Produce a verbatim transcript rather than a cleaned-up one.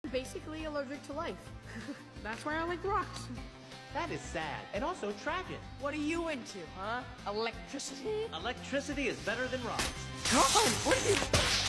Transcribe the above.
Basically allergic to life. That's why I like rocks. That is sad, and also tragic. What are you into, huh? Electricity? Electricity is better than rocks. God, what are you...